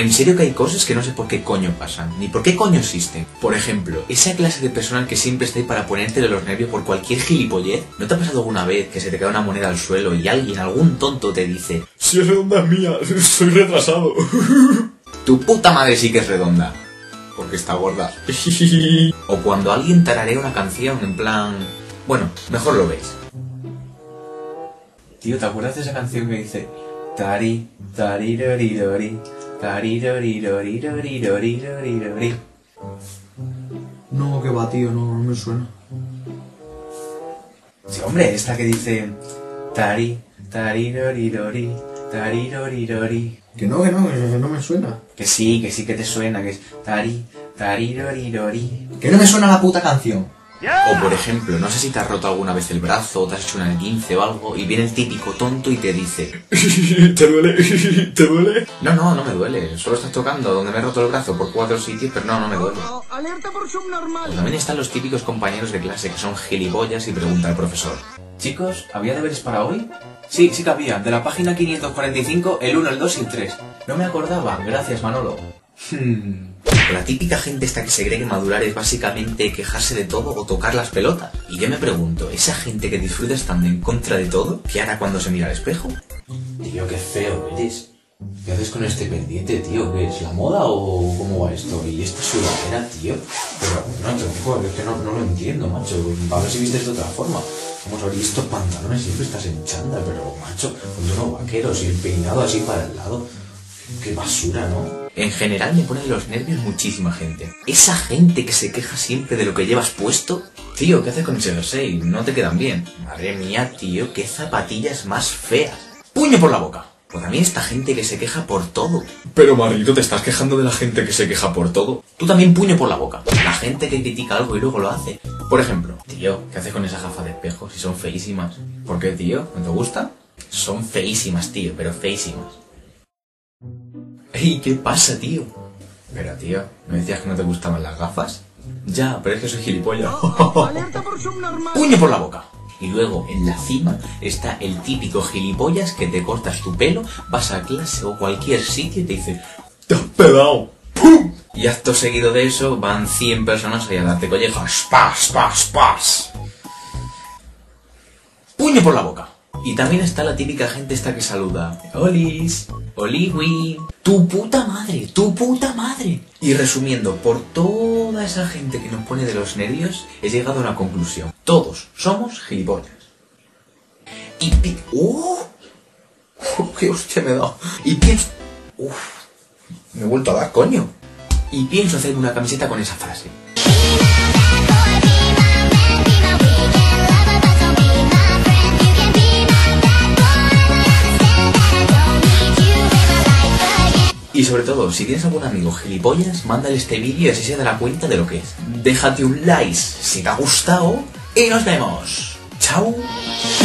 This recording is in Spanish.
En serio que hay cosas que no sé por qué coño pasan, ni por qué coño existen. Por ejemplo, esa clase de personal que siempre está ahí para ponértele los nervios por cualquier gilipollez. ¿No te ha pasado alguna vez que se te cae una moneda al suelo y alguien, algún tonto, te dice: si es redonda es mía, soy retrasado? Tu puta madre sí que es redonda, porque está gorda. O cuando alguien tararea una canción en plan... Bueno, mejor lo veis. Tío, ¿te acuerdas de esa canción que dice... Tari, tarirorirori, tarirorirorirorirorirori? No, que va, tío, no me suena. Sí, hombre, esta que dice... Tari, tarirorirori, tarirorirori. Que no me suena. Que sí que te suena, que es... Tari, tarirorirori. Que no me suena la puta canción. O por ejemplo, no sé si te has roto alguna vez el brazo o te has hecho una esguince o algo y viene el típico tonto y te dice: ¿Te duele? ¿Te duele? No me duele, solo estás tocando donde me he roto el brazo por 4 sitios, pero no me duele. Alerta por subnormal. O también están los típicos compañeros de clase que son gilipollas y pregunta al profesor: Chicos, ¿había deberes para hoy? Sí que había, de la página 545, el 1, el 2 y el 3. No me acordaba, gracias Manolo. La típica gente esta que se cree que madurar es básicamente quejarse de todo o tocar las pelotas. Y yo me pregunto, ¿esa gente que disfruta estando en contra de todo, qué hará cuando se mira al espejo? Tío, qué feo eres. ¿Qué haces con este pendiente, tío? ¿Qué es, la moda o cómo va esto? ¿Y esta sudadera, tío? Pero, no, tronco, es que no lo entiendo, macho. A ver si vistes de otra forma. Vamos a ver, y estos pantalones siempre estás en chándal, pero, macho, con unos vaqueros y el peinado así para el lado. Qué basura, ¿no? En general me pone de los nervios muchísima gente. Esa gente que se queja siempre de lo que llevas puesto. Tío, ¿qué haces con ese jersey? No te quedan bien. Madre mía, tío, qué zapatillas más feas. ¡Puño por la boca! O también esta gente que se queja por todo. Pero, Marito, ¿te estás quejando de la gente que se queja por todo? Tú también puño por la boca. La gente que critica algo y luego lo hace. Por ejemplo, tío, ¿qué haces con esas gafas de espejo si son feísimas? ¿Por qué, tío? ¿No te gusta? Son feísimas, tío, pero feísimas. ¡Ey! ¿Qué pasa, tío? Pero, tío, ¿me decías que no te gustaban las gafas? Ya, pero es que soy gilipollas. Alerta por subnormal. ¡Puño por la boca! Y luego, en la cima, está el típico gilipollas que te cortas tu pelo, vas a clase o cualquier sitio y te dice: ¡te has pedado! ¡Pum! Y acto seguido de eso, van 100 personas ahí a darte collejas. ¡Pas, pas, pas! ¡Puño por la boca! Y también está la típica gente esta que saluda: ¡Olis! ¡Oliwi! ¡Tu puta madre! ¡Tu puta madre! Y resumiendo, por toda esa gente que nos pone de los nervios, he llegado a una conclusión. Todos somos gilipollas. Y ¡qué hostia me he dado! Y pienso... me he vuelto a dar, coño. Y pienso hacerme una camiseta con esa frase. Y sobre todo, si tienes algún amigo gilipollas, mándale este vídeo y así se dará cuenta de lo que es. Déjate un like si te ha gustado y nos vemos. ¡Chao!